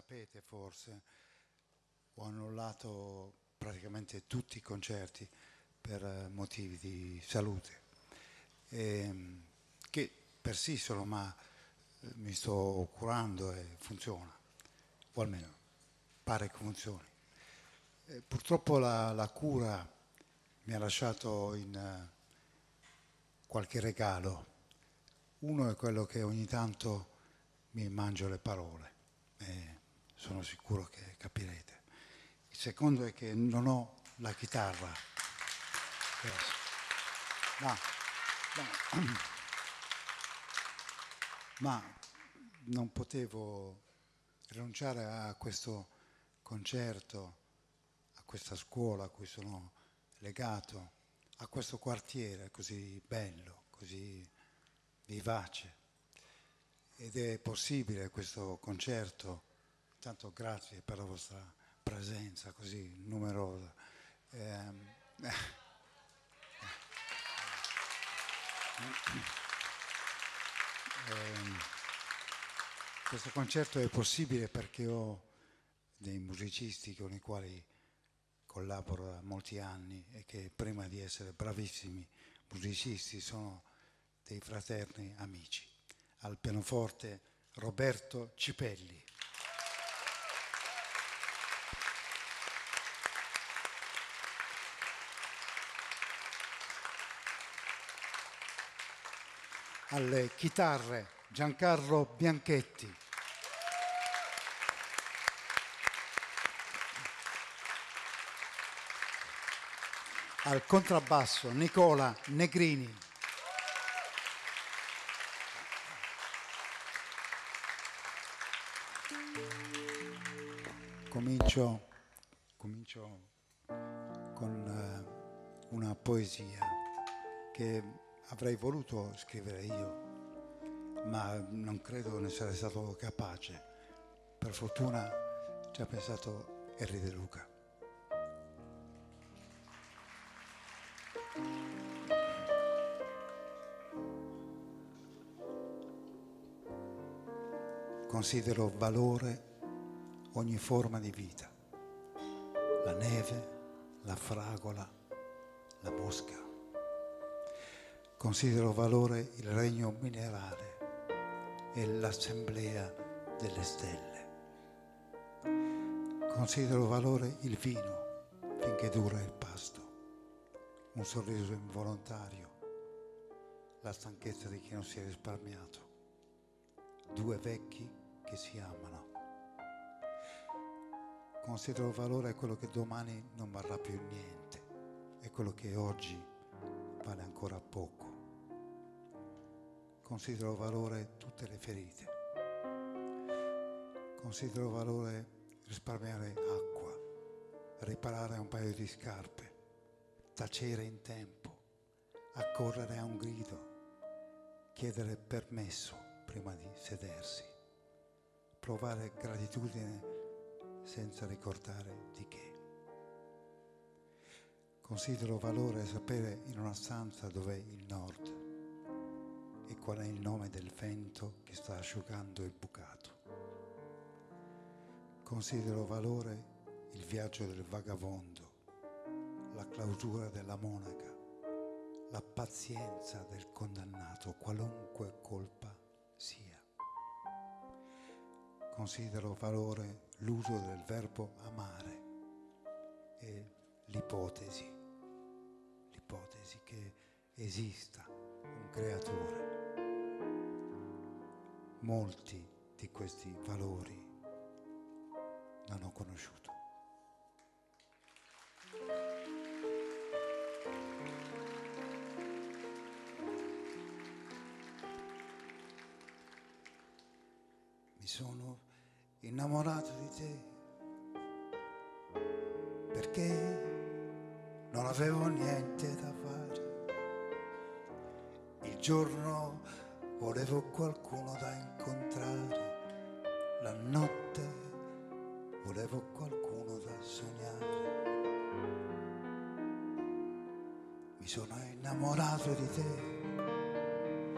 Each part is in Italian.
sapete forse, ho annullato praticamente tutti i concerti per motivi di salute, che persistono, ma mi sto curando e funziona, o almeno pare che funzioni. Purtroppo la cura mi ha lasciato in qualche regalo. Uno è quello che ogni tanto mi mangio le parole, e sono sicuro che capirete. Il secondo è che non ho la chitarra. Ma non potevo rinunciare a questo concerto, a questa scuola a cui sono legato, a questo quartiere così bello, così vivace. Ed è possibile questo concerto, tanto grazie per la vostra presenza così numerosa. Questo concerto è possibile perché ho dei musicisti con i quali collaboro da molti anni e che prima di essere bravissimi musicisti sono dei fraterni amici. Al pianoforte Roberto Cipelli. Alle chitarre Giancarlo Bianchetti. Al contrabbasso Nicola Negrini. Comincio con una poesia che avrei voluto scrivere io, ma non credo ne sarei stato capace. Per fortuna ci ha pensato Henry De Luca. Considero valore ogni forma di vita, la neve, la fragola, la mosca. Considero valore il regno minerale e l'assemblea delle stelle. Considero valore il vino finché dura il pasto, un sorriso involontario, la stanchezza di chi non si è risparmiato, due vecchi che si amano. Considero valore quello che domani non varrà più niente e quello che oggi vale ancora poco. Considero valore tutte le ferite. Considero valore risparmiare acqua, riparare un paio di scarpe, tacere in tempo, accorrere a un grido, chiedere permesso prima di sedersi, provare gratitudine senza ricordare di che. Considero valore sapere in una stanza dov'è il nord e qual è il nome del vento che sta asciugando il bucato. Considero valore il viaggio del vagabondo, la clausura della monaca, la pazienza del condannato, qualunque colpa sia. Considero valore l'uso del verbo amare e l'ipotesi che esista un creatore. Molti di questi valori non ho conosciuto. Mi sono innamorato di te perché non avevo niente da fare. Il giorno volevo qualcuno da incontrare, la notte volevo qualcuno da sognare. Mi sono innamorato di te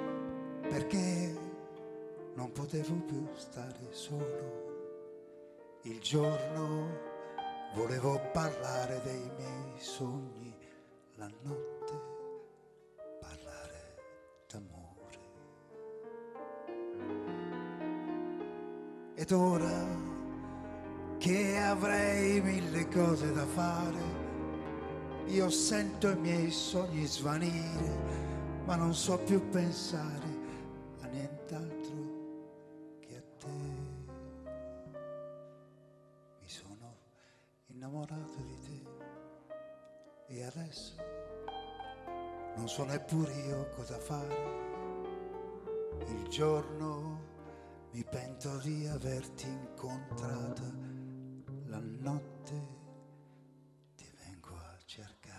perché non potevo più stare solo Il giorno volevo parlare dei miei sogni, la notte parlare d'amore. Ed ora che avrei mille cose da fare, io sento i miei sogni svanire, ma non so più pensare a nient'altro che a te. Mi sono innamorato di te e adesso non so neppure io cosa fare. Il giorno mi pento di averti incontrata, la notte ti vengo a cercare.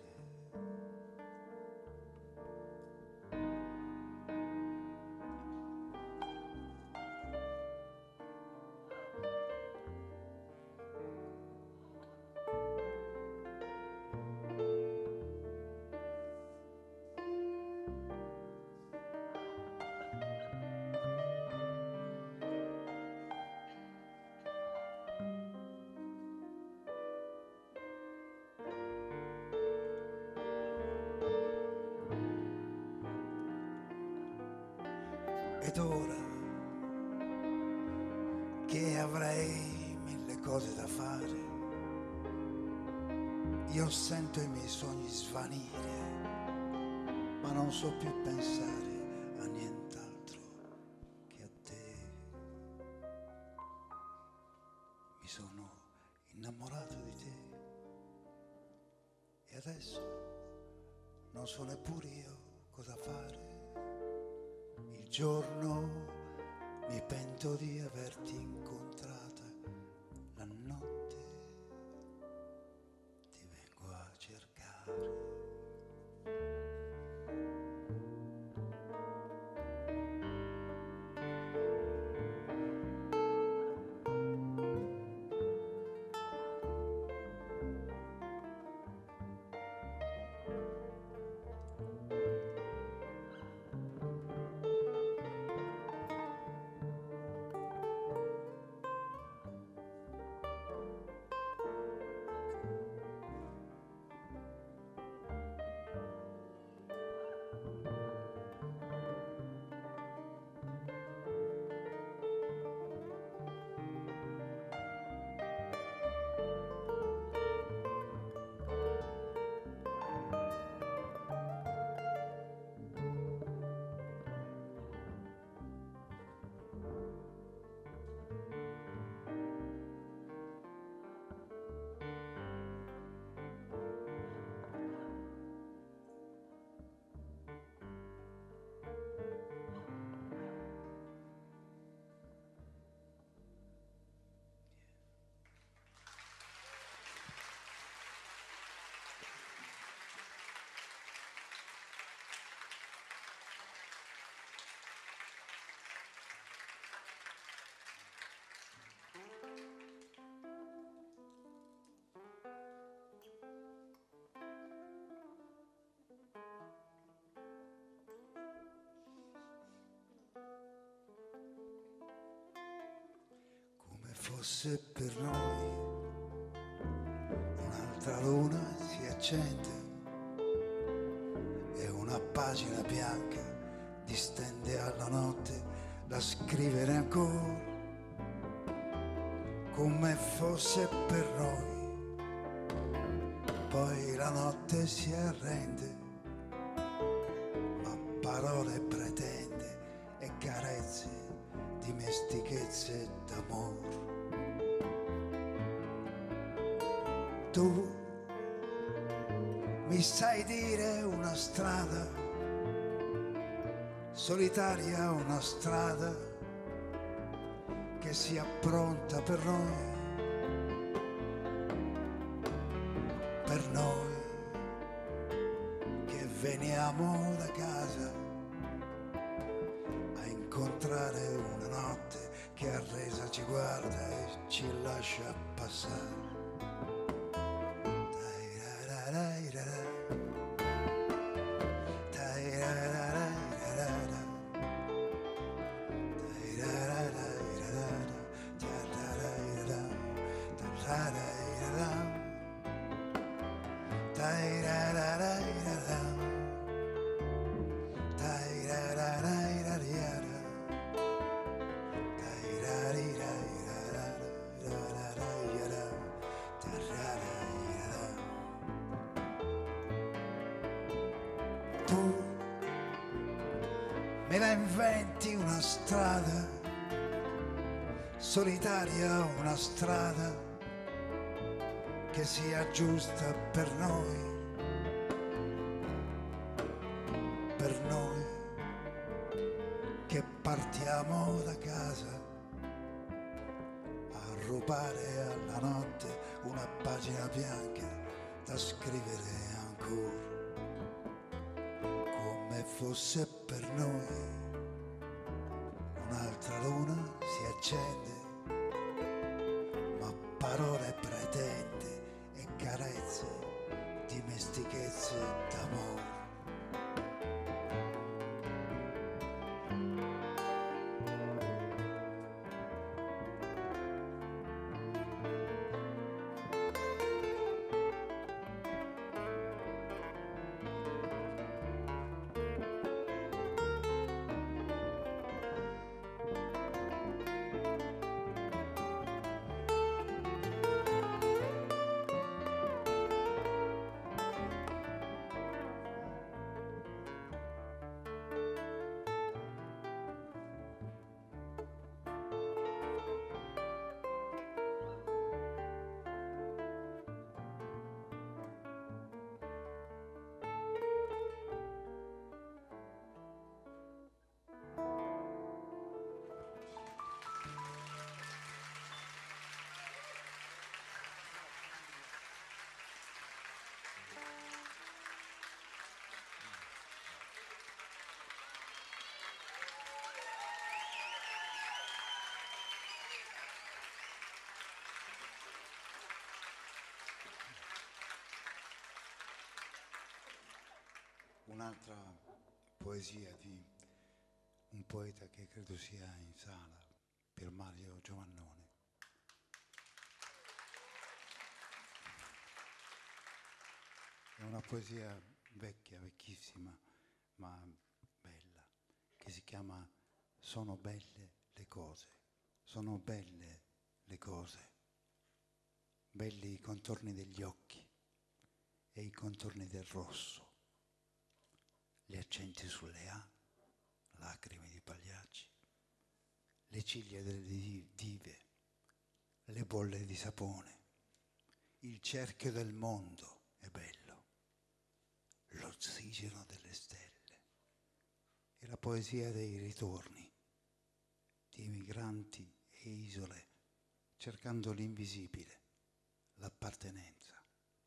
Ed ora che avrei mille cose da fare, io sento i miei sogni svanire, ma non so più pensare a nient'altro che a te. Mi sono innamorato di te e adesso non so neppure io cosa fare. Il giorno mi pento di averti incontrata, la notte ti vengo a cercare. Fosse per noi un'altra luna si accende e una pagina bianca distende alla notte da scrivere ancora. Come fosse per noi, poi la notte si arrende, ma parole pretende e carezze, dimestichezze d'amore. Tu mi sai dire una strada, solitaria una strada, che sia pronta per noi che veniamo da casa a incontrare una notte che arresa ci guarda e ci lascia passare. diventi una strada, solitaria una strada che sia giusta per noi, che partiamo da casa a rubare alla notte una pagina bianca da scrivere ancora, come fosse per noi un'altra luna si accende, ma parole pretende e carezze, dimestichezze d'amore. Un'altra poesia di un poeta che credo sia in sala, Pier Mario Giovannone. È una poesia vecchia, vecchissima, ma bella, che si chiama Sono belle le cose, sono belle le cose, belli i contorni degli occhi e i contorni del rosso, gli accenti sulle A, lacrime di Pagliacci, le ciglia delle dive, le bolle di sapone, il cerchio del mondo è bello, l'ossigeno delle stelle e la poesia dei ritorni, di migranti e isole cercando l'invisibile, l'appartenenza.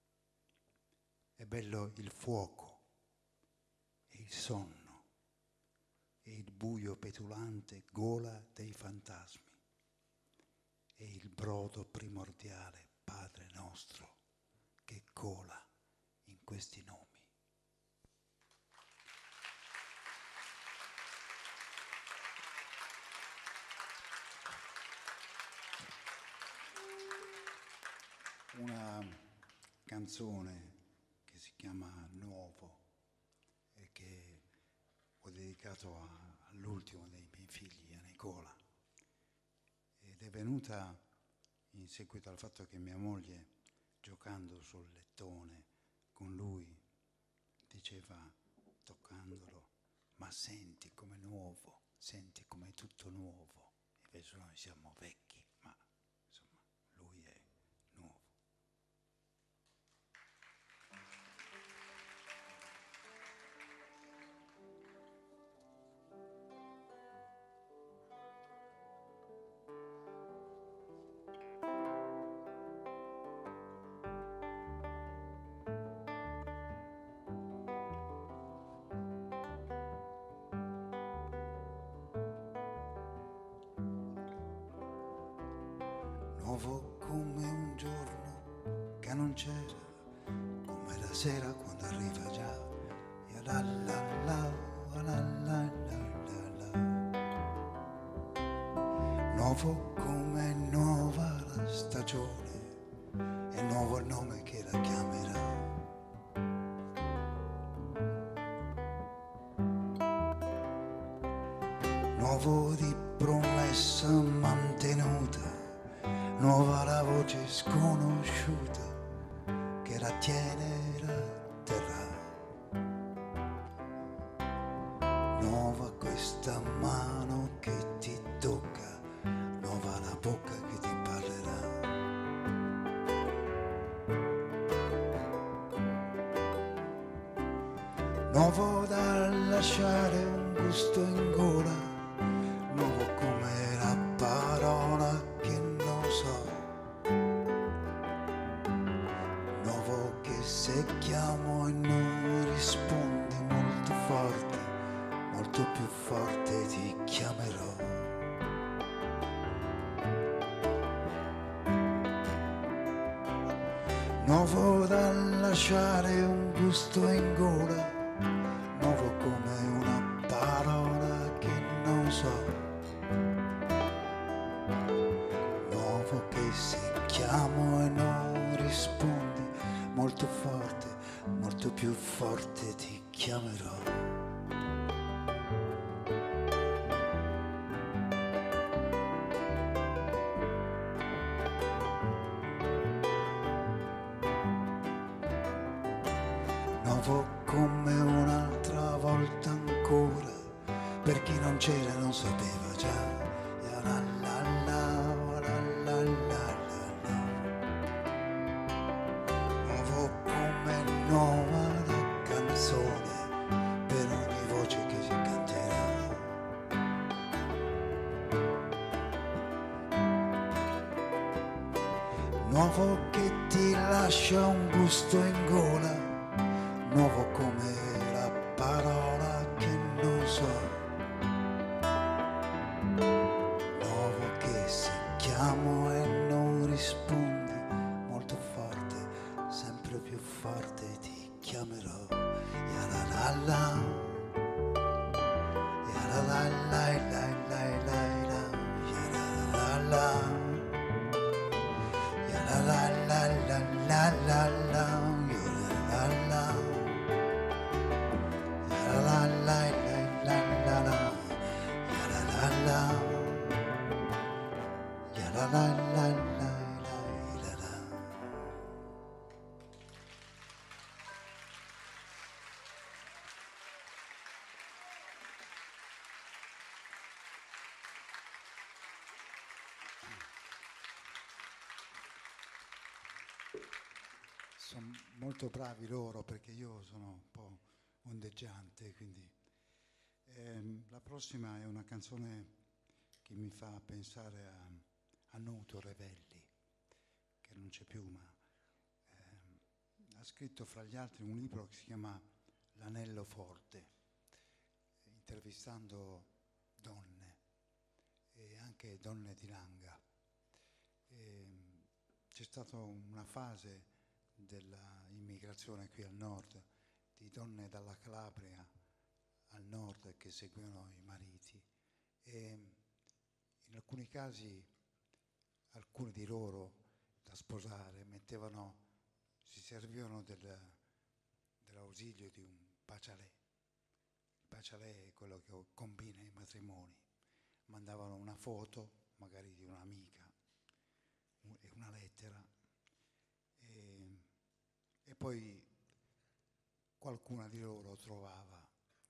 È bello il fuoco, il sonno e il buio petulante gola dei fantasmi e il brodo primordiale Padre nostro che cola in questi nomi. Una canzone che si chiama Nuovo e che ho dedicato all'ultimo dei miei figli, a Nicola, ed è venuta in seguito al fatto che mia moglie, giocando sul lettone con lui, diceva, toccandolo, ma senti com'è nuovo, senti com'è tutto nuovo. Invece noi siamo vecchi, ma insomma lui è nuovo. Nuovo come un giorno che non c'era, come la sera quando arriva già, e la la la la la la la. Nuovo come nuova la stagione, è nuovo il nome che la chiamerà. Nuovo di promessa mantenuta, nuova la voce sconosciuta che la tiene e la terrà. Nuova questa mano che ti tocca, nuova la bocca che ti parlerà. Nuovo da lasciare un gusto in gola, nuovo come la parola che non so, nuovo che se chiamo e non rispondi molto forte, molto più forte ti chiamerò. Nuovo da lasciare un gusto in gola, nuovo come una parola che non so, nuovo che se chiamo e non rispondi molto forte, molto più forte ti chiamerò. Nuovo come un'altra volta ancora, per chi non c'era non sapeva già. Ya la la la, la la la la. Nuovo come nuova la canzone, per ogni voce che si canterà. Nuovo che ti lascia un gusto in gola, nuovo come la parola che non so, nuovo che se chiamo e non rispondi molto forte, sempre più forte ti chiamerò. Ya la la la, ya la la la la la la la, ya la la la, ya la la la la la la la, ya la la la. La la la la la la, ya la la la, ya la la la la la la. Sono molto bravi loro perché io sono un po' ondeggiante, quindi la prossima è una canzone che mi fa pensare a Nuto Revelli, che non c'è più, ma ha scritto fra gli altri un libro che si chiama L'anello forte, intervistando donne e anche donne di Langa. C'è stata una fase dell'immigrazione qui al nord di donne dalla Calabria al nord che seguivano i mariti e in alcuni casi alcuni di loro da sposare si servivano dell'ausilio di un bacialè. Il bacialè è quello che combina i matrimoni. Mandavano una foto, magari di un'amica, e una lettera e poi qualcuna di loro trovava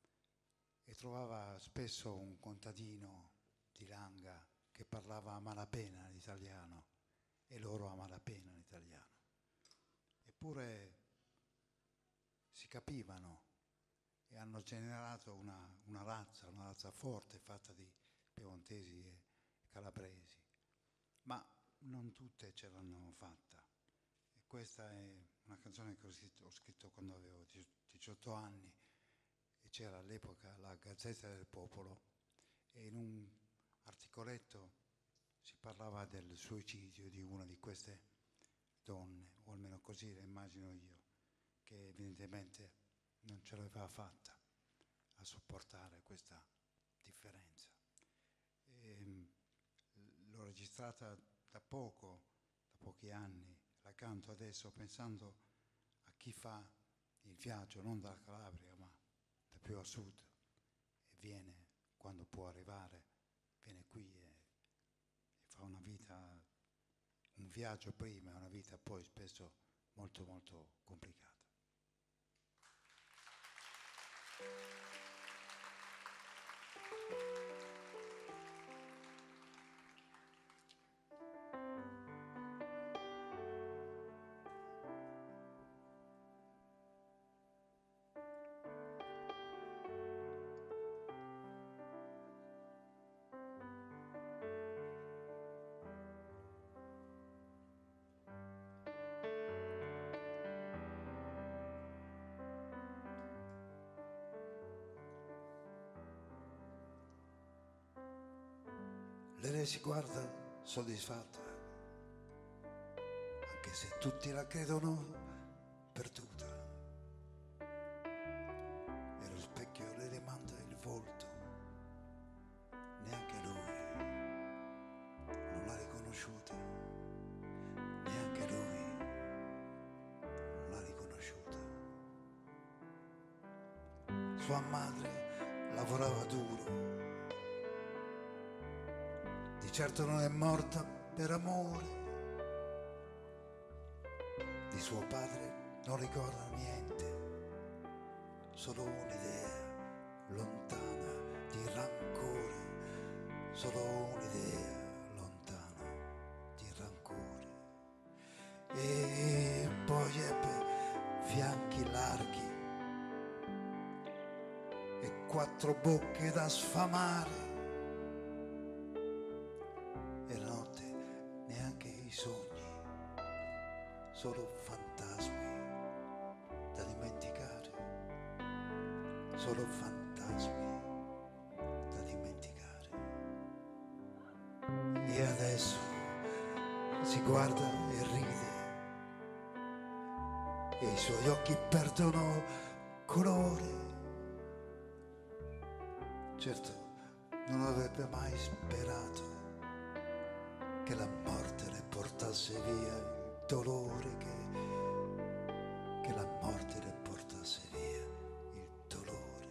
spesso un contadino di Langa che parlava a malapena l'italiano e loro a malapena l'italiano. Eppure si capivano e hanno generato una razza forte fatta di piemontesi e calabresi, ma non tutte ce l'hanno fatta. E questa è una canzone che ho scritto quando avevo 18 anni e c'era all'epoca la Gazzetta del Popolo e in un articoletto si parlava del suicidio di una di queste donne, o almeno così la immagino io, che evidentemente non ce l'aveva fatta a sopportare questa differenza. L'ho registrata da pochi anni, la canto adesso pensando a chi fa il viaggio non dalla Calabria ma da più a sud e viene quando può arrivare, viene qui e fa una vita, un viaggio prima e una vita poi spesso molto molto complicata. Lei si guarda soddisfatta, anche se tutti la credono perduta. E lo specchio le rimanda il volto, neanche lui non l'ha riconosciuta, neanche lui non l'ha riconosciuta. Sua madre lavorava duro, di certo non è morta per amore. Di suo padre non ricorda niente, solo un'idea lontana di rancore, solo un'idea lontana di rancore. E poi ebbe fianchi larghi e 4 bocche da sfamare. E la notte neanche i sogni, solo fantasmi da dimenticare, solo fantasmi da dimenticare. E adesso si guarda e ride e i suoi occhi perdono colore. Certo, non avrebbe mai sperato che la morte le portasse via il dolore, che la morte le portasse via il dolore.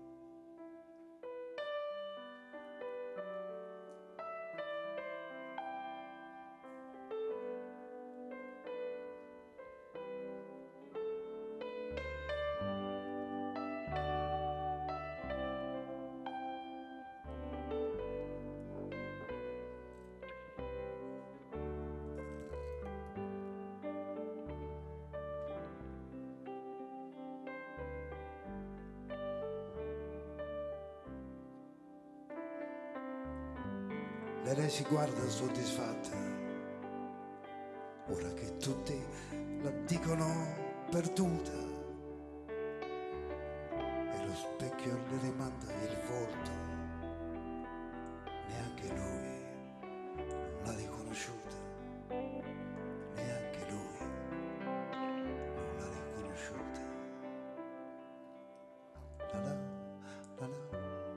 Lei si guarda soddisfatta, ora che tutti la dicono perduta, e lo specchio le rimanda il volto, neanche lui non l'ha riconosciuta, neanche lui non l'ha riconosciuta. La la, la la.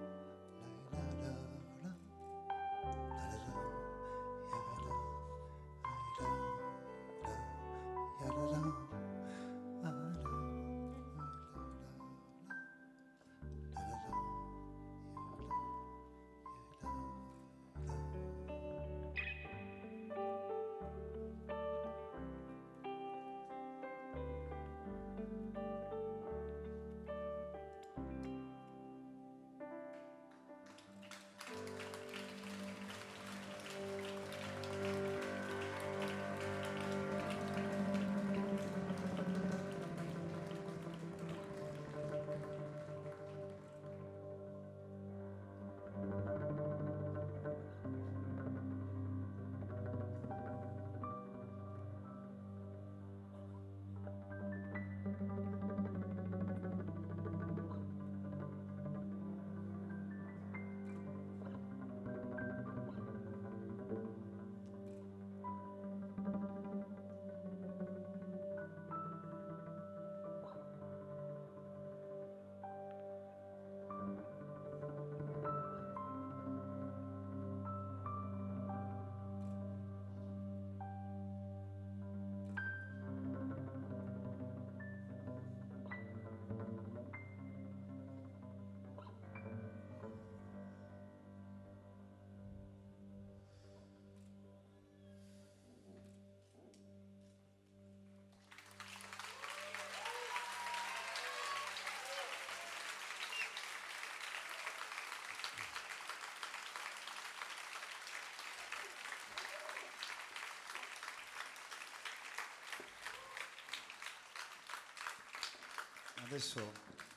Adesso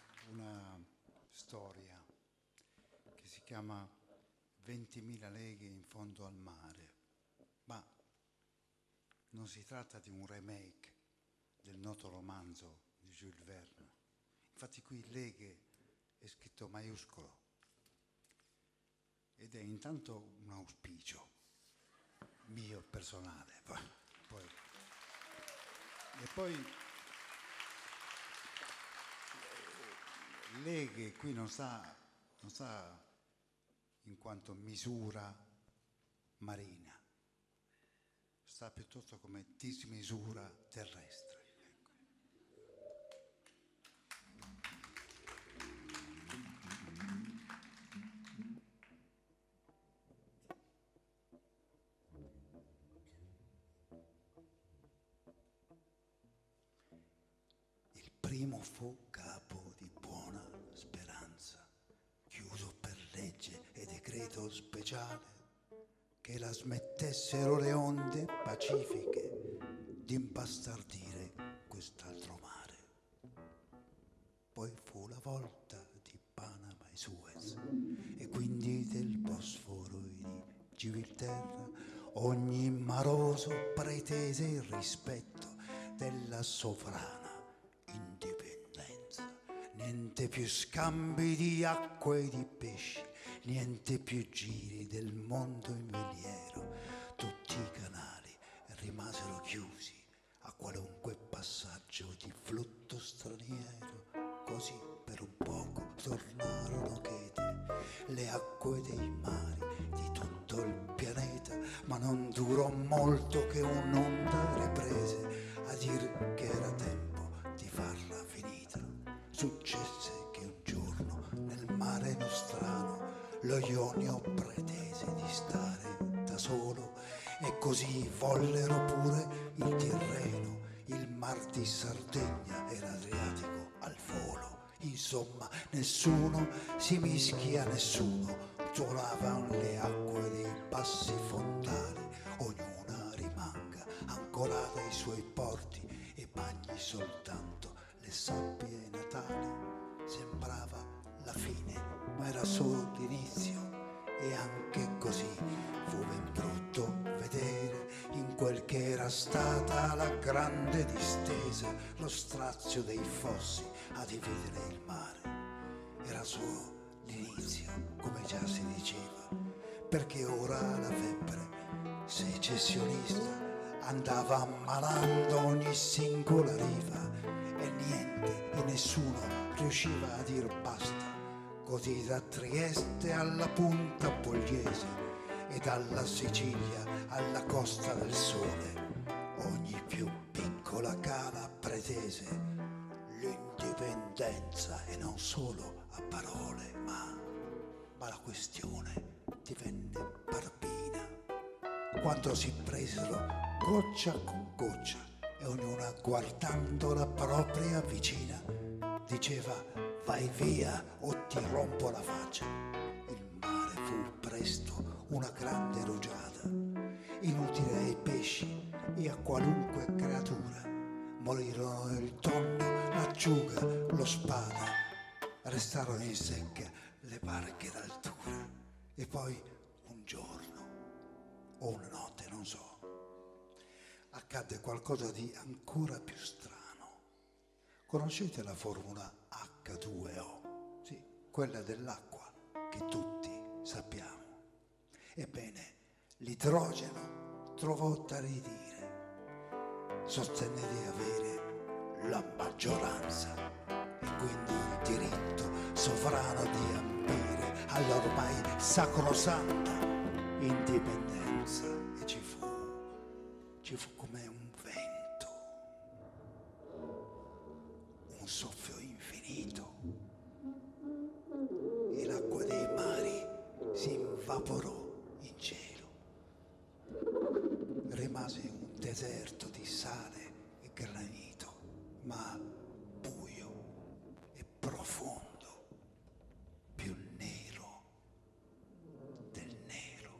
una storia che si chiama 20.000 leghe in fondo al mare, ma non si tratta di un remake del noto romanzo di Jules Verne. Infatti qui leghe è scritto maiuscolo ed ed è intanto un auspicio mio personale. E poi lei che qui non sta in quanto misura marina, sta piuttosto come dismisura terrestre. Il primo fu capo di Buona Speranza, chiuso per legge e decreto speciale, che la smettessero le onde pacifiche di impastardire quest'altro mare. Poi fu la volta di Panama e Suez, e quindi del Bosforo e di Gibilterra. Ogni maroso pretese il rispetto della sovrana indipendenza. Niente più scambi di acque e di pesci, niente più giri del mondo in veliero. Tutti i canali rimasero chiusi a qualunque passaggio di flutto straniero. Così per un poco tornarono chete le acque dei mari di tutto il pianeta, ma non durò molto che un'onda riprese a dir che era tempo di farla finita. Successe che un giorno nel mare nostrano lo Ionio pretese di stare da solo, e così vollero pure il Tirreno, il mar di Sardegna e l'Adriatico al volo. Insomma, nessuno si mischia a nessuno, tuonavan le acque dei bassi fondali, ognuna rimanga ancorata ai suoi porti e bagni soltanto le sabbie natali. Sembrava la fine, ma era solo l'inizio, e anche così fu ben brutto vedere in quel che era stata la grande distesa lo strazio dei fossi a dividere il mare. Era solo l'inizio, come già si diceva, perché ora la febbre secessionista andava ammalando ogni singola riva, e niente e nessuno riusciva a dir basta. Così da Trieste alla Punta Pugliese e dalla Sicilia alla Costa del Sole, ogni più piccola cala pretese l'indipendenza, e non solo a parole, ma la questione divenne barbina quando si presero goccia con goccia, e ognuna, guardando la propria vicina, diceva: vai via o ti rompo la faccia. Il mare fu presto una grande rugiada, inutile ai pesci e a qualunque creatura. Morirono il tonno, l'acciuga, lo spada, restarono in secca le barche d'altura. E poi un giorno o una notte, non so, accadde qualcosa di ancora più strano. Conoscete la formula H2O? Sì, quella dell'acqua che tutti sappiamo. Ebbene, l'idrogeno trovò da ridire, sostenne di avere la maggioranza e quindi il diritto sovrano di ambire all'ormai sacrosanta indipendenza. E ci fu come un vento, un soffio infinito, e l'acqua dei mari si invaporò in cielo. Rimase un deserto di sale e granito, ma buio e profondo, più nero del nero.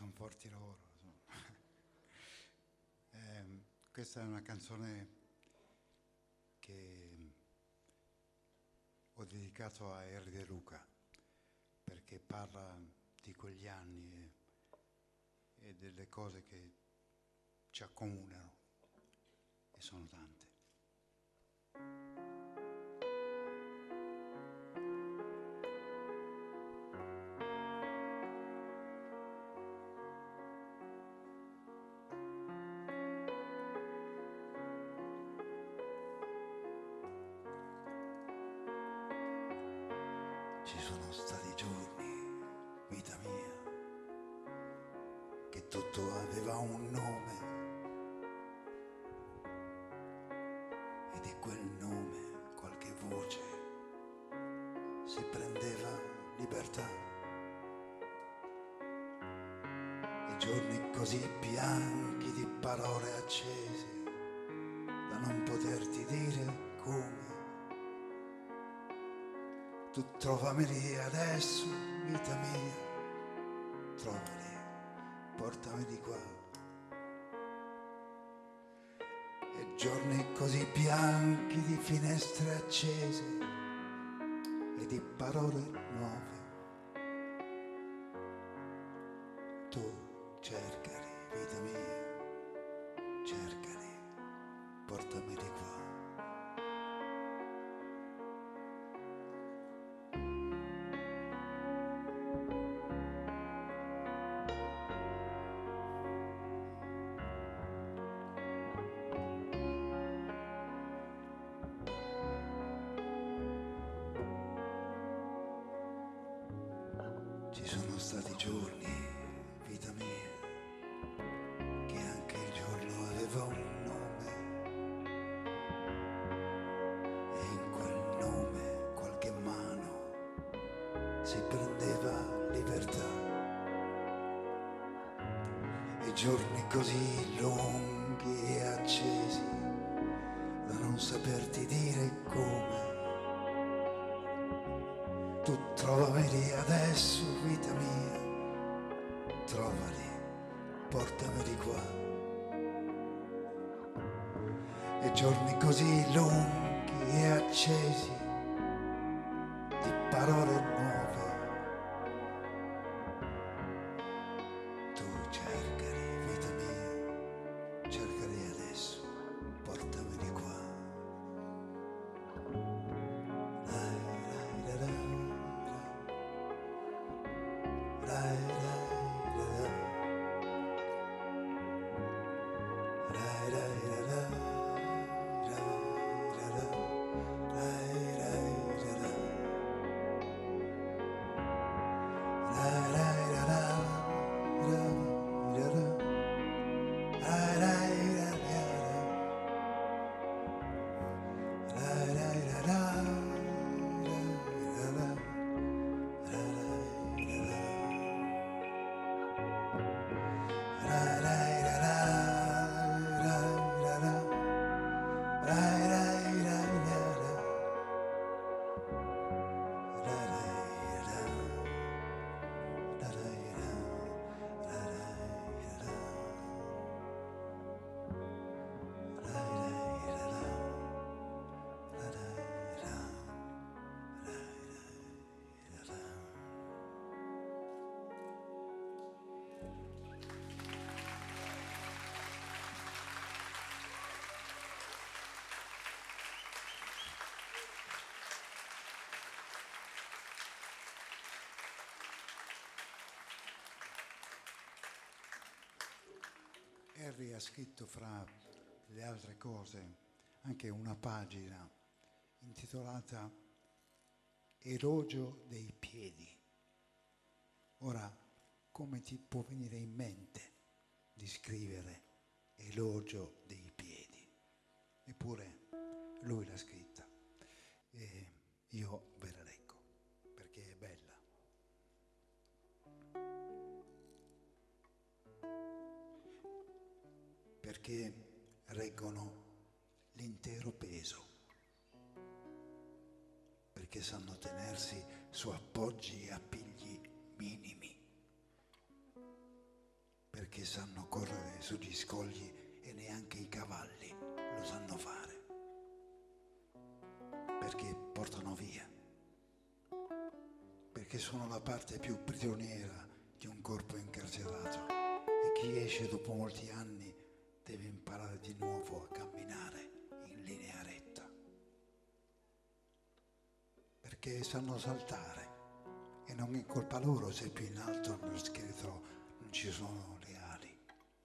sono forti loro. Questa è una canzone che ho dedicato a Erri De Luca, perché parla di quegli anni e delle cose che ci accomunano, e sono tante. Ci sono stati giorni, vita mia, che tutto aveva un nome, e di quel nome qualche voce si prendeva libertà. E giorni così bianchi di parole accese da non poterti dire come. Tu trovami lì adesso, vita mia, trovali, portami di qua. E giorni così bianchi di finestre accese e di parole nuove. Tu cercali, vita mia, cercali, portami di qua. Ci sono stati giorni, vita mia, che anche il giorno aveva un nome, e in quel nome qualche mano si prendeva libertà. E giorni così lunghi e accesi da non saperti dire come. Tu trovami lì adesso, vita mia, trovali, portami di qua. E giorni così lunghi e accesi di parole nuove. Tu cercali, vita mia, cercali adesso, portami di qua. Erri ha scritto, fra le altre cose, anche una pagina intitolata Elogio dei piedi. Ora, come ti può venire in mente di scrivere Elogio dei piedi? Eppure lui l'ha scritta e io ve la leggo perché è bella. Perché reggono l'intero peso, perché sanno tenersi su appoggi e appigli minimi, perché sanno correre sugli scogli e neanche i cavalli lo sanno fare, perché portano via, perché sono la parte più prigioniera di un corpo incarcerato e chi esce dopo molti anni deve imparare di nuovo a camminare in linea retta, perché sanno saltare e non è colpa loro se più in alto nello scheletro non ci sono le ali,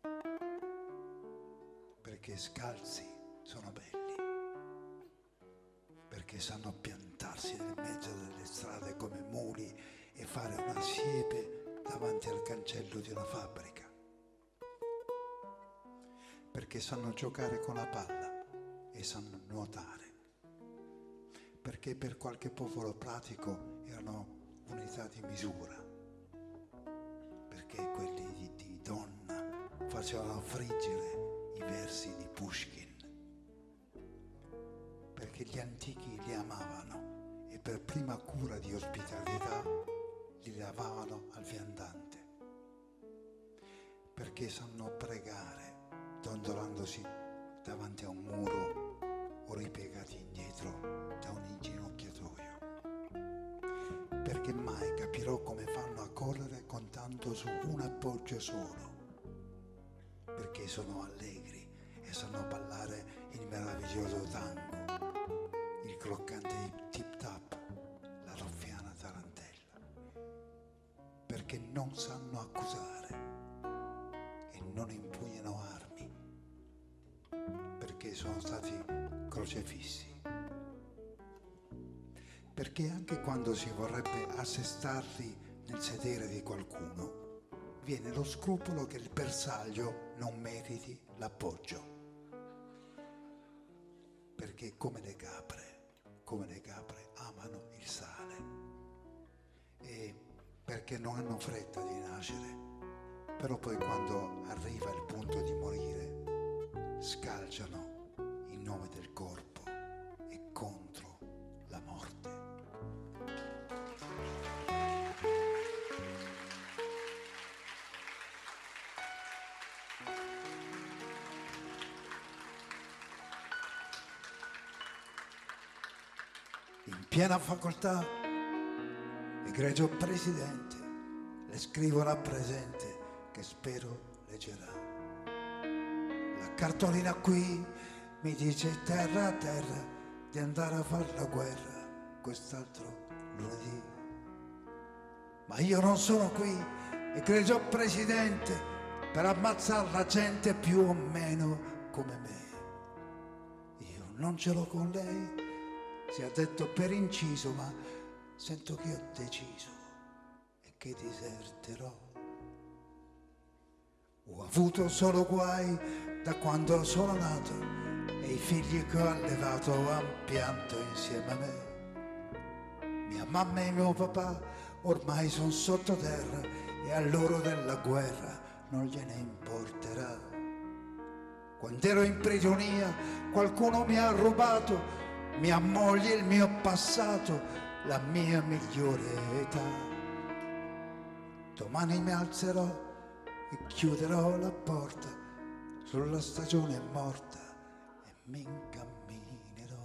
perché scalzi sono belli, perché sanno piantarsi nel mezzo delle strade come muli e fare una siepe davanti al cancello di una fabbrica, perché sanno giocare con la palla e sanno nuotare, perché per qualche popolo pratico erano unità di misura, perché quelli di donna facevano friggere i versi di Pushkin, perché gli antichi li amavano e per prima cura di ospitalità li lavavano al viandante, perché sanno pregare dondolandosi davanti a un muro o ripiegati indietro da un inginocchiatoio, perché mai capirò come fanno a correre contando su un appoggio solo, perché sono allegri e sanno ballare il meraviglioso tango, il croccante tip tap, la ruffiana tarantella, perché non sanno accusare e non impugnano armi, perché sono stati crocefissi, perché anche quando si vorrebbe assestarli nel sedere di qualcuno, viene lo scrupolo che il bersaglio non meriti l'appoggio, perché come le capre amano il sale e perché non hanno fretta di nascere, però poi quando arriva il punto di morire scalciano in nome del corpo e contro la morte. In piena facoltà, egregio presidente, le scrivo una presente che spero leggerà. La cartolina qui mi dice terra a terra di andare a fare la guerra quest'altro lunedì. Ma io non sono qui, egregio presidente, per ammazzare la gente più o meno come me. Io non ce l'ho con lei, si è detto per inciso, ma sento che ho deciso e che diserterò. Ho avuto solo guai da quando sono nato e i figli che ho allevato hanno pianto insieme a me. Mia mamma e mio papà ormai sono sottoterra e a loro della guerra non gliene importerà. Quando ero in prigionia qualcuno mi ha rubato mia moglie, il mio passato, la mia migliore età. Domani mi alzerò e chiuderò la porta sulla stagione morta e mi incamminerò.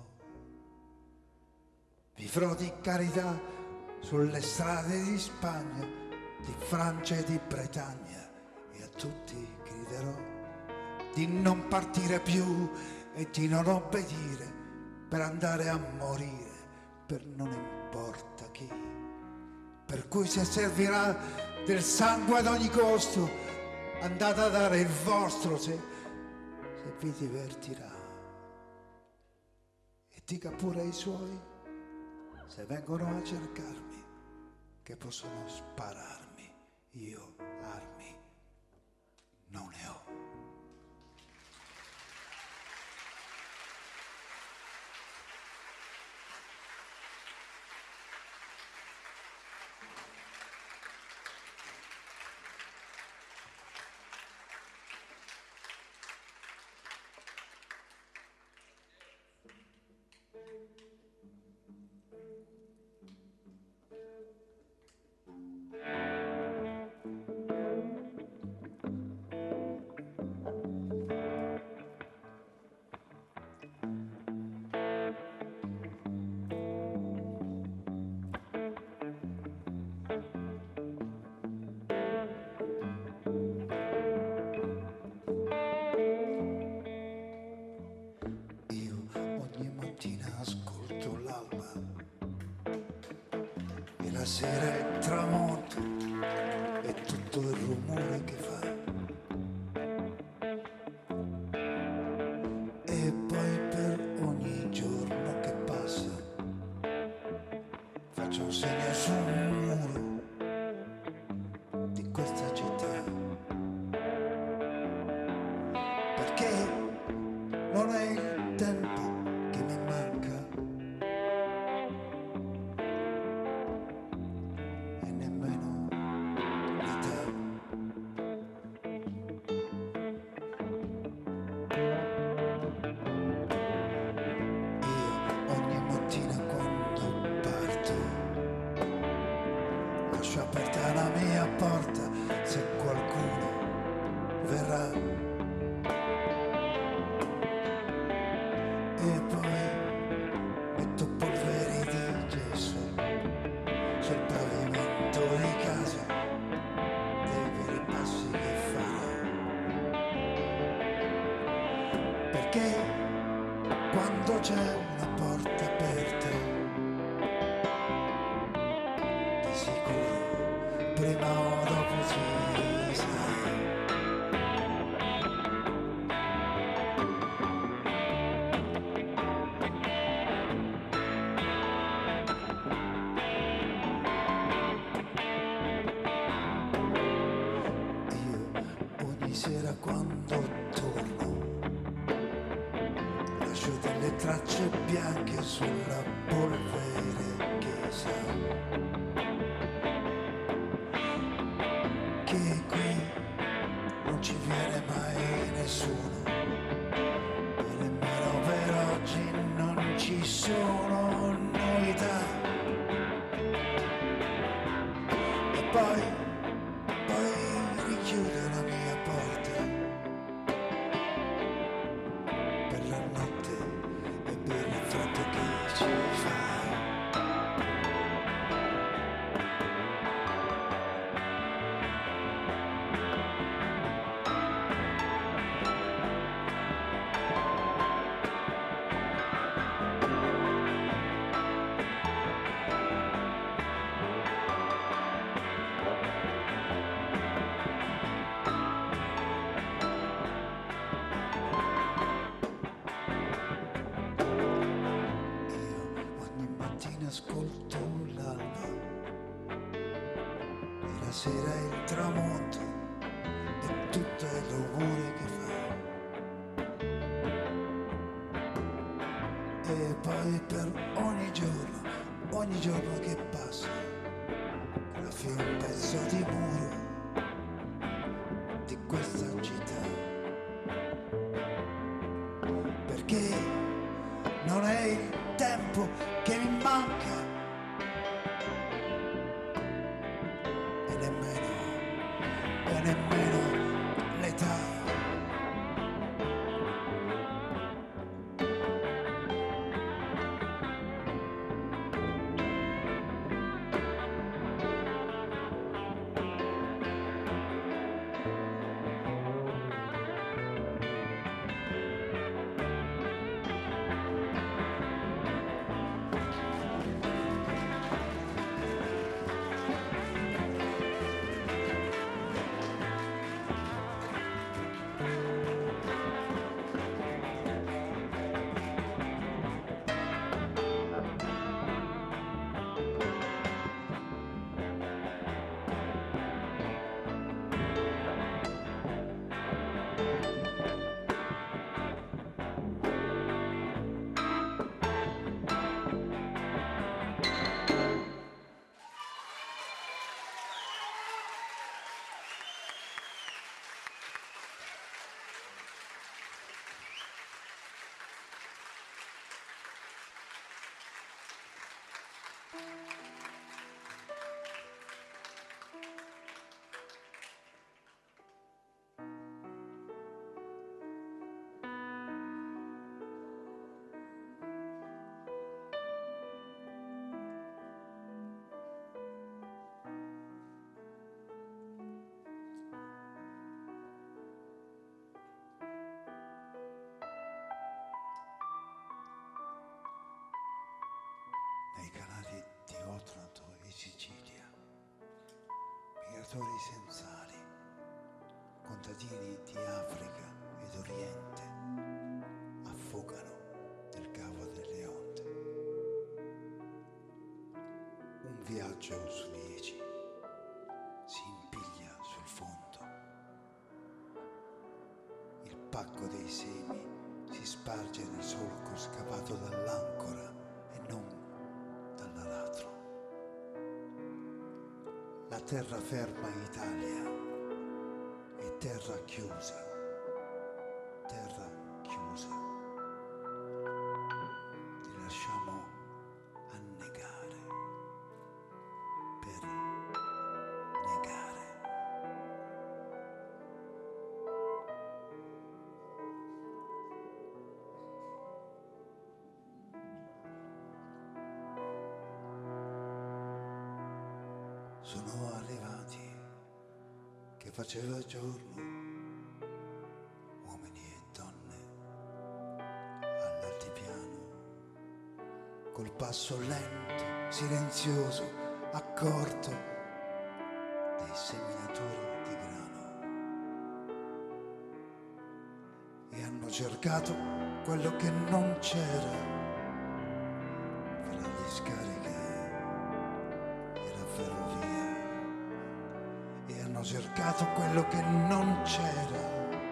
Vivrò di carità sulle strade di Spagna, di Francia e di Bretagna e a tutti griderò di non partire più e di non obbedire per andare a morire per non importa chi. Per cui se servirà del sangue ad ogni costo, andate a dare il vostro se vi divertirà. E dica pure ai suoi, se vengono a cercarmi, che possono spararmi, io armi non ne ho. sera il tramonto e tutto il rumore che fa. E poi per ogni giorno che passa faccio un segno su un muro di questa città, perché non è il tempo che mi manca e nemmeno l'età. Io ogni mattina quando parto lascio aperta la mia porta se qualcuno verrà. E poi metto polveri di gesso sul pavimento di casa dei veri passi che farò, perché quando c'è una porta aperta di sicuro prima o dopo si sa. Ogni sera quando torno lascio delle tracce bianche sulla polvere che sa che qui non ci viene mai nessuno e nemmeno per oggi non ci sono novità. E poi richiudo la mia porta per la notte e per il freddo che ci fa. Ascolto l'alba e la sera il tramonto e tutto il rumore che fa. E poi per ogni giorno che passa graffio un pezzo di muro di questa città, perché non è il tempo che mi manca e nemmeno l'età. seminatori senzali, contadini di Africa ed Oriente affogano nel cavo delle onde. Un viaggio su 10 si impiglia sul fondo. Il pacco dei semi si sparge nel solco scavato dall'ancora e non dall'aratro. La terraferma Italia è terra chiusa, terra chiusa. Ti lasciamo annegare per negare. Sono arrivati che faceva giorno, uomini e donne all'altipiano, col passo lento, silenzioso, accorto dei seminatori di grano, e hanno cercato quello che non c'era fra le scariche e la ferrovia, e hanno cercato quello che non c'era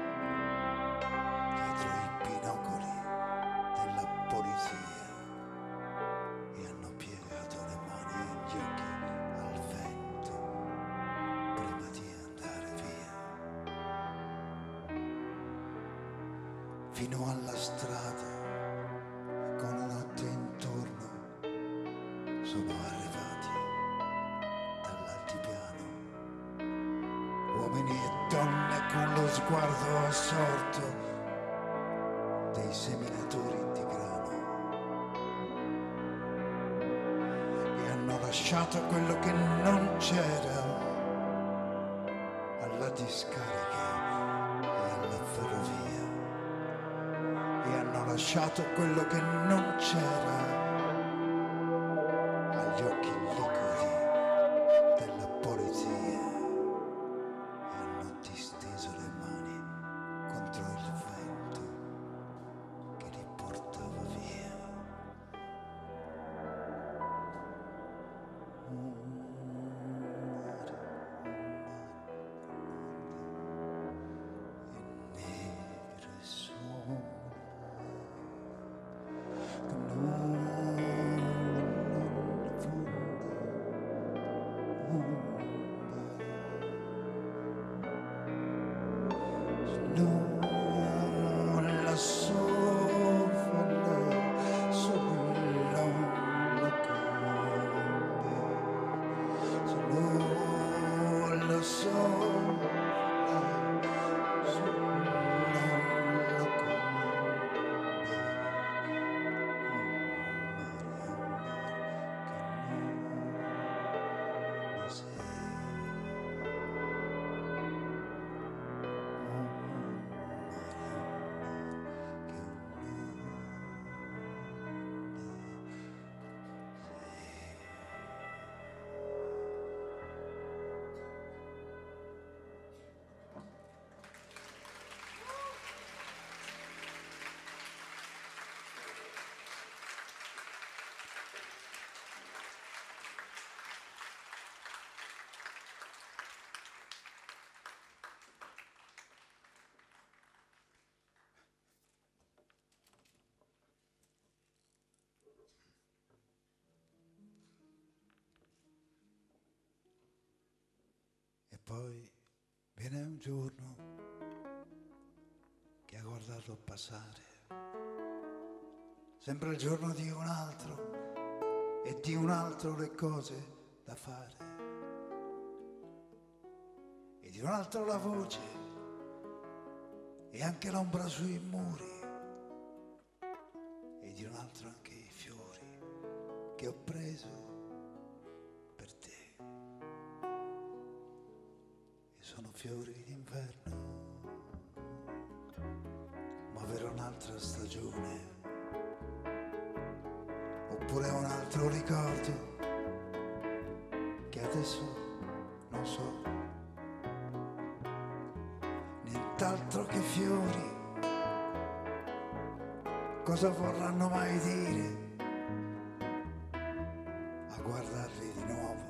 dietro i binocoli della polizia, e hanno piegato le mani e gli occhi al vento prima di andare via, fino alla strada, con la notte intorno. Sono arrivati dall'altipiano, uomini e donne con lo sguardo assorto dei seminatori di grano, e hanno lasciato quello che non c'era alla discarica e alla ferrovia, e hanno lasciato quello che non c'era agli occhi liquidi della polizia, e hanno disteso le mani contro il vento che li portava via. E nere sono che non nulla soffre sull'onda se nulla soffre sull'onda E poi viene un giorno che ha guardato passare, sembra il giorno di un altro e di un altro le cose da fare, e di un altro la voce e anche l'ombra sui muri, e di un altro anche i fiori che ho preso per te. Sono fiori d'inverno, ma avrò un'altra stagione, oppure un altro ricordo che adesso non so nient'altro che fiori. Cosa vorranno mai dire a guardarli di nuovo?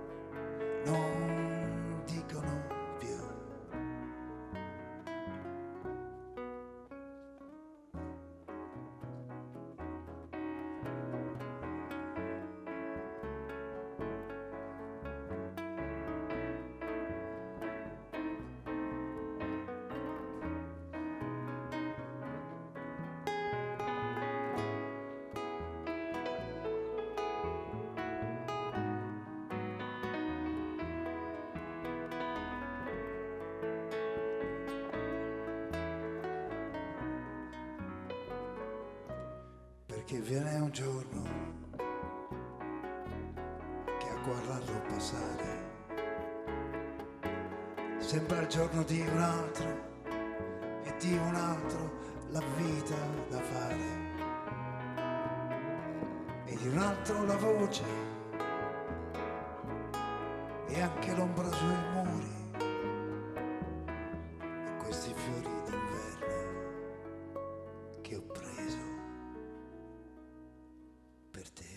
Non dicono più. Perché viene un giorno che a guardarlo passare sembra il giorno di un altro e di un altro la vita da fare e di un altro la voce e anche l'ombra sui muri e questi fiori d'inverno che ho preso per te.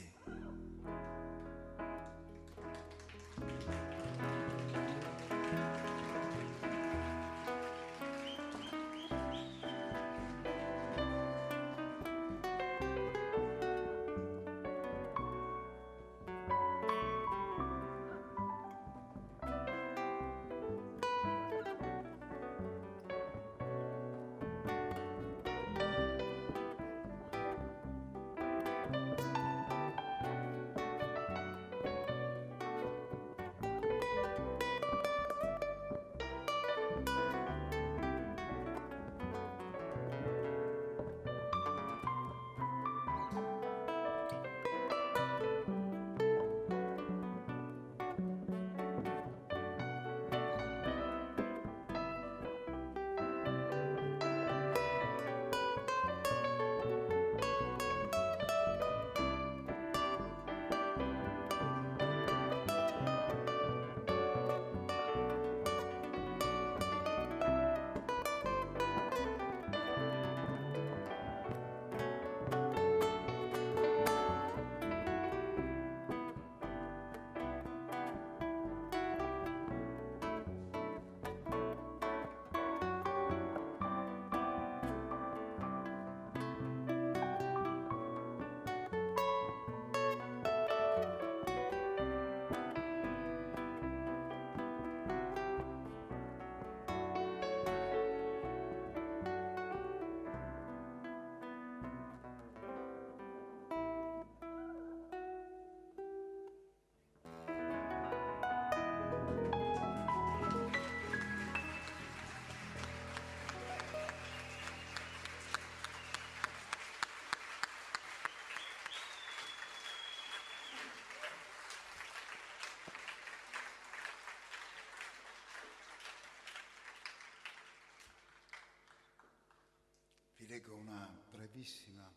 Vi leggo una brevissima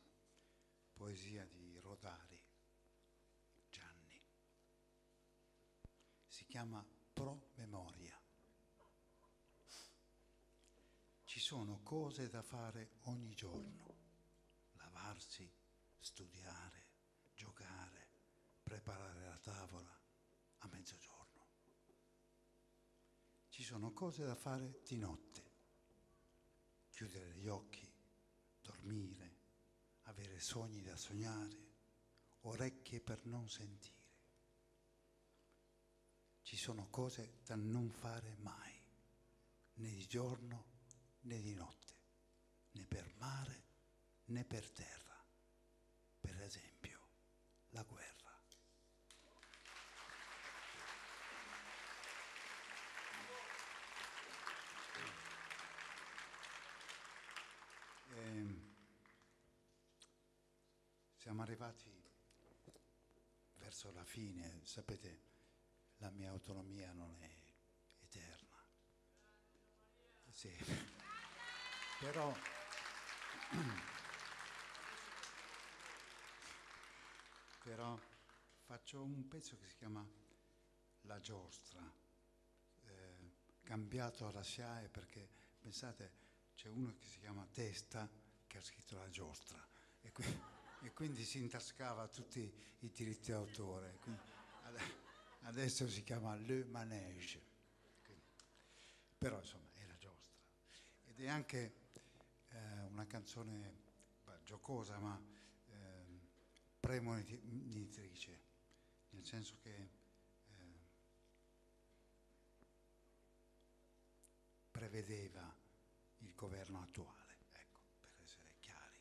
poesia di Rodari, Gianni. Si chiama Pro Memoria. Ci sono cose da fare ogni giorno: lavarsi, studiare, giocare, preparare la tavola a mezzogiorno. Ci sono cose da fare di notte: chiudere gli occhi, dormire, avere sogni da sognare, orecchie per non sentire. Ci sono cose da non fare mai, né di giorno né di notte, né per mare né per terra. Per esempio, la guerra. Siamo arrivati verso la fine. Sapete, la mia autonomia non è eterna. Sì. Però faccio un pezzo che si chiama La giostra, cambiato alla SIAE perché pensate, c'è uno che si chiama Testa che ha scritto la giostra e quindi si intascava tutti i diritti d'autore. Adesso si chiama Le Manège. Però insomma è la giostra. Ed è anche una canzone giocosa ma premonitrice, nel senso che prevedeva il governo attuale, ecco, per essere chiari.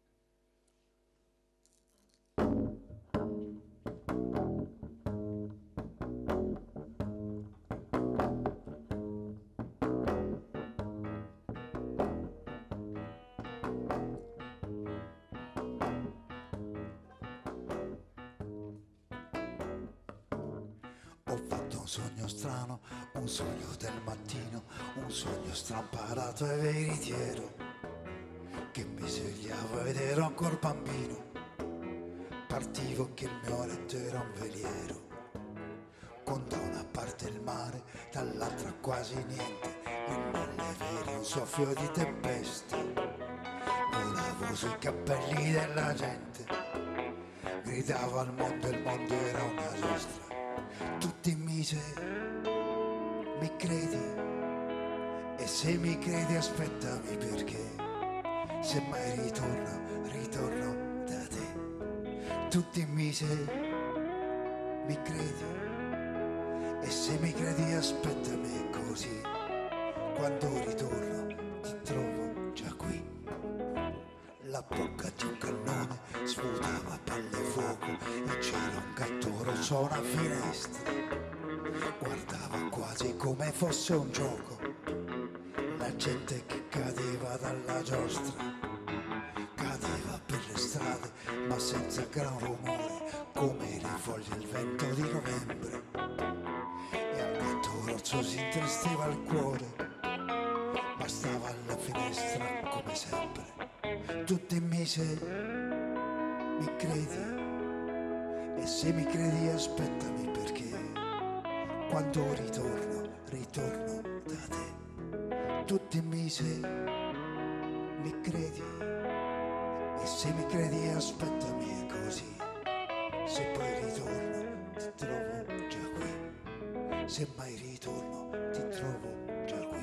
Ho fatto un sogno strano, un sogno del mattino, un sogno strampalato e veritiero, che mi svegliavo ed ero ancora bambino, partivo che il mio letto era un veliero, con da una parte il mare, dall'altra quasi niente, in mille veri un soffio di tempesta, volavo sui cappelli della gente, gridavo al mondo e il mondo era una giostra. Tutti mi mi credi? E se mi credi aspettami perché se mai ritorno da te. Tutti mi credi? E se mi credi aspettami così quando ritorno ti trovo già qui. La bocca di un cannone sputava palle e fuoco e c'era un gatto rosso a una finestra. Guardava quasi come fosse un gioco la gente che cadeva dalla giostra. Cadeva per le strade ma senza gran rumore, come le foglie al vento di novembre. E al gatto rosso si intristeva il cuore, ma stava alla finestra come sempre. Tutti mi credi? E se mi credi aspettami perché quando ritorno da te. Tutti mi credi? E se mi credi aspettami così, se poi ritorno ti trovo già qui, se mai ritorno ti trovo già qui.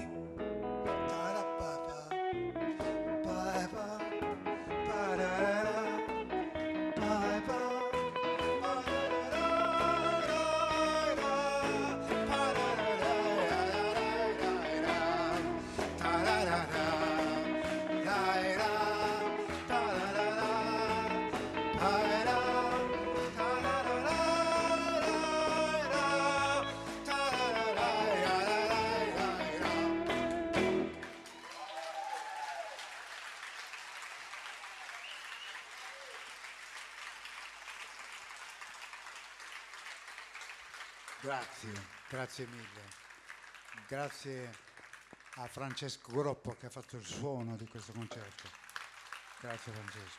Grazie mille. Grazie a Francesco Groppo che ha fatto il suono di questo concerto. Grazie Francesco.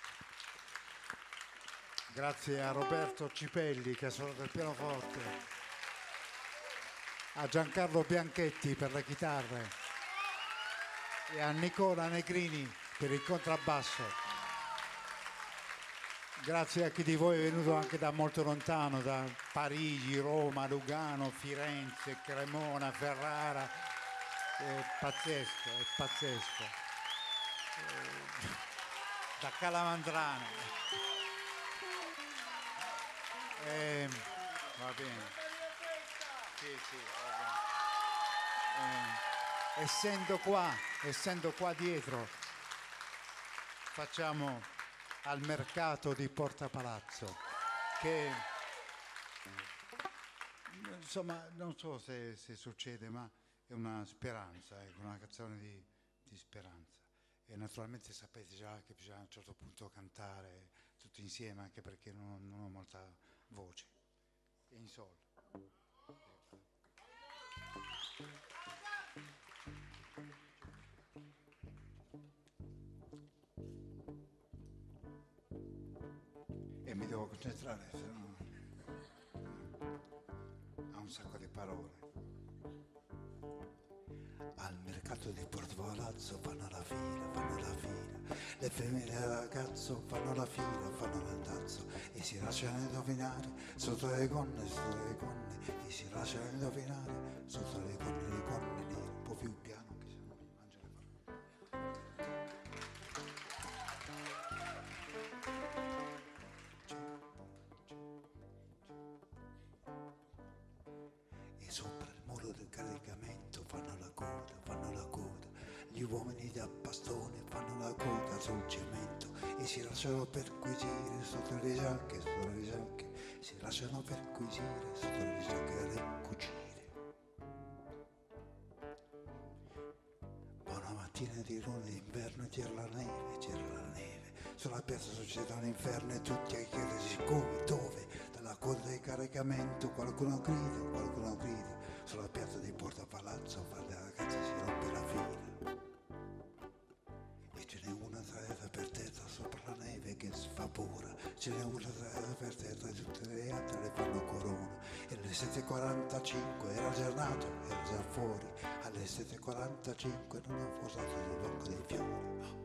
Grazie a Roberto Cipelli che ha suonato il pianoforte, a Giancarlo Bianchetti per le chitarre e a Nicola Negrini per il contrabbasso. Grazie a chi di voi è venuto anche da molto lontano, da Parigi, Roma, Lugano, Firenze, Cremona, Ferrara. È pazzesco, è pazzesco. Da Calamandrano. Va bene. Sì, va bene. Essendo qua dietro, facciamo al mercato di Porta Palazzo, che insomma non so se succede, ma è una speranza, una canzone di speranza. E naturalmente sapete già che bisogna a un certo punto cantare tutti insieme, anche perché non ho molta voce. E in sol. E mi devo concentrare, se no ha un sacco di parole. Al mercato di Porto Palazzo fanno la fila, fanno la fila. Le femmine e il ragazzo fanno la fila, fanno l'andazzo e si lasciano indovinare sotto le gonne, e si lasciano indovinare sotto le gonne nere. Un po' più piano che se no mi mangio le parole. E sopra il muro del caricamento fanno la coda, fanno la coda. Gli uomini da bastone fanno la coda sul cemento e si lasciano perquisire sotto le giacche, si lasciano perquisire sotto le giacche alle cucine. Buona mattina di luna d'inverno, c'era la neve, sulla piazza succede un inferno e tutti a chiedersi come, dove, dalla coda di caricamento qualcuno grida, sulla piazza di Porta Palazzo fra le ragazze si rompe la fila. E ce n'è una traetta per terra sopra la neve che svapora, ce n'è una traetta per terra e tutte le altre le fanno corona. E alle 7.45 era giornato, era già fuori, alle 7.45 non ho posato sul banco dei fiori.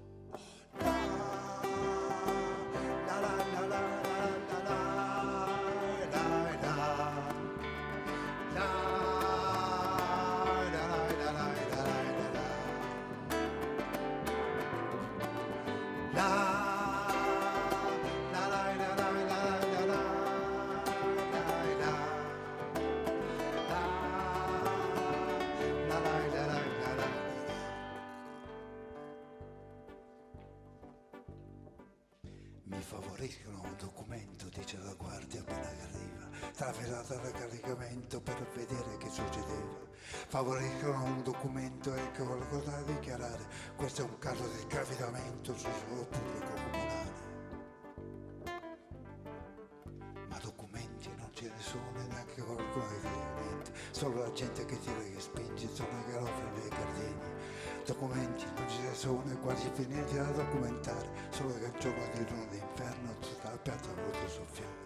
Mi favoriscono un documento, dice la guardia appena che arriva, traverata dal caricamento per vedere che succedeva. Favoriscono un documento e che qualcosa da dichiarare, questo è un caso di sgravitamento sul suolo pubblico comunale. Ma documenti non ce ne sono e neanche qualcuno che dice niente, solo la gente che tira e che spinge, sono i garofani e i gardini. Documenti non ce ne sono e quasi finiti da documentare, solo che un giorno di luna d'inferno tutta la piazza ha voluto soffiare.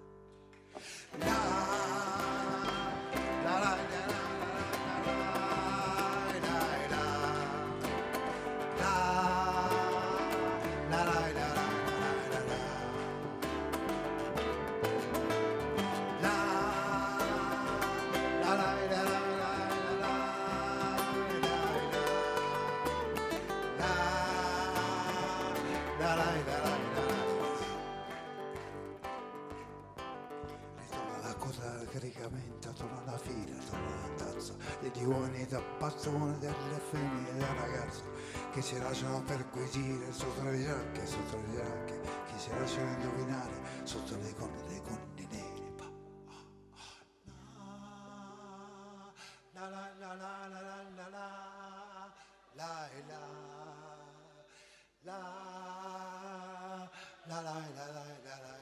Ritorna la coda del caricamento, torna la fila, torna l'andazzo degli uomini da bastone, delle femmine e del ragazzo che si lasciano perquisire sotto le giacche, che si lasciano indovinare sotto le gonne nere. La la la la la la la la la la la la la.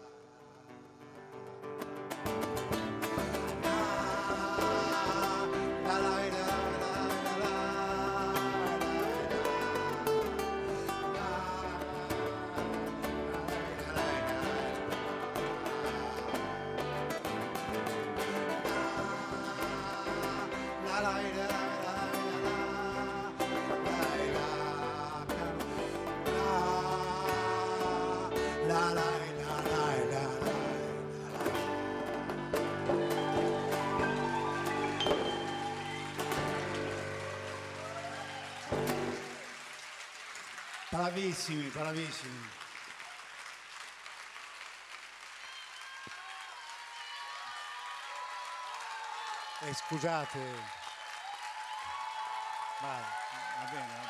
Bravissimi, bravissimi. Scusate, va bene.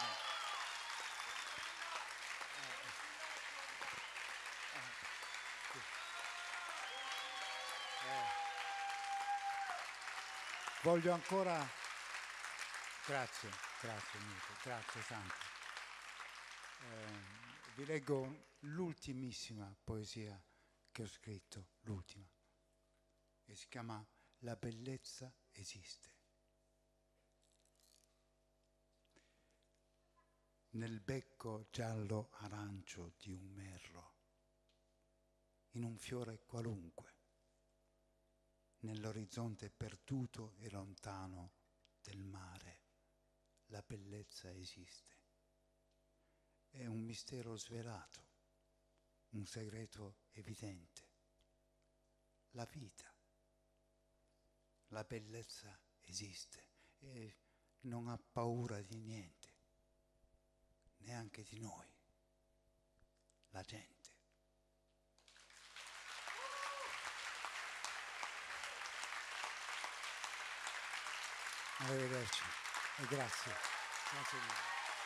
Voglio ancora... Grazie Nito, grazie tanto. Vi leggo l'ultimissima poesia che ho scritto, l'ultima, che si chiama La bellezza esiste. Nel becco giallo arancio di un merlo, in un fiore qualunque, nell'orizzonte perduto e lontano del mare, la bellezza esiste. È un mistero svelato, un segreto evidente. La vita, la bellezza esiste e non ha paura di niente, neanche di noi, la gente. Arrivederci e grazie. Grazie mille.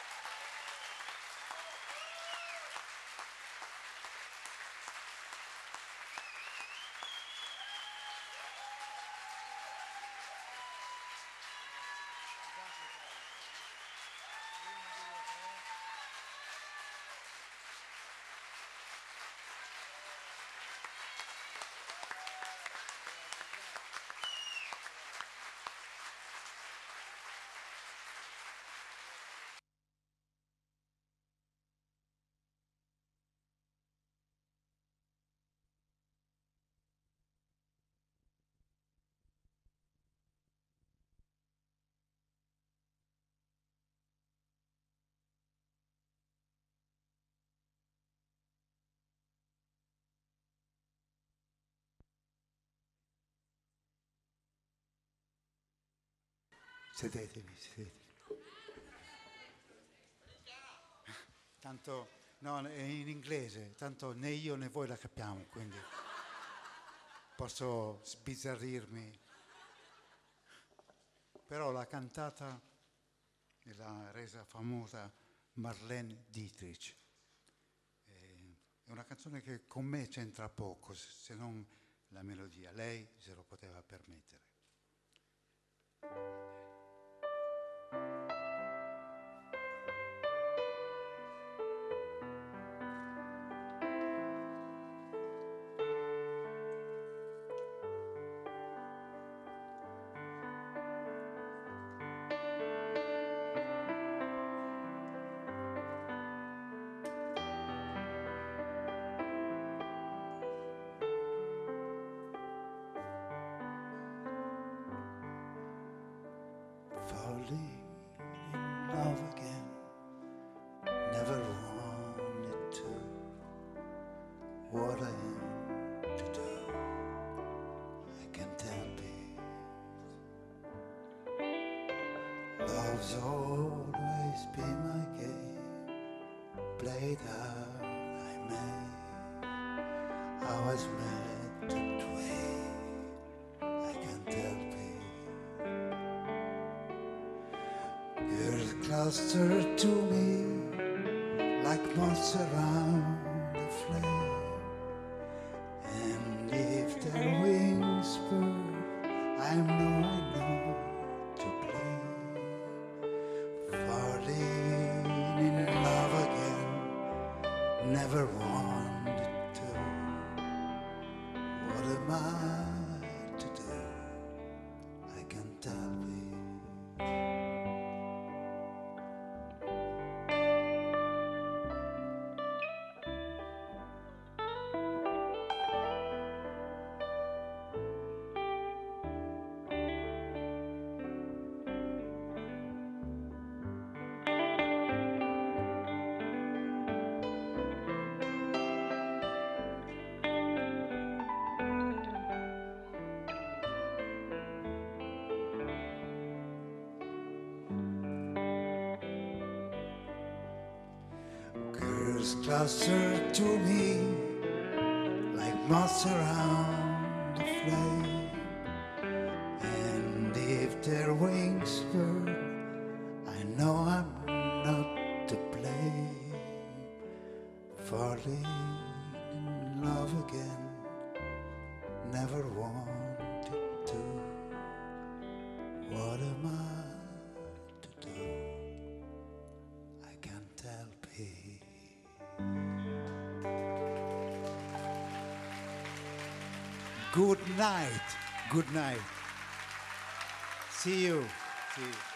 Sedetevi, sedetevi. Tanto, no, è in inglese, tanto né io né voi la capiamo, quindi posso sbizzarrirmi. Però la cantata e l'ha resa famosa Marlene Dietrich. È una canzone che con me c'entra poco, se non la melodia. Lei se lo poteva permettere. Falling in love again, never wanted to. What I am to do, I can't help it. Love's always been my game, played how I may. I was meant that way, I can't help it. Girls cluster to me like moths around the flame, and if their wings burn, I know to blame. Falling in love again, never wanted to. What am I to do? I can't help it. Girls cluster to me like moths around the flame, and if their wings burn, I know I'm not to blame. Falling in love again, never wanted to. What am I to do? I can't help it. Good night. Good night. See you. See you.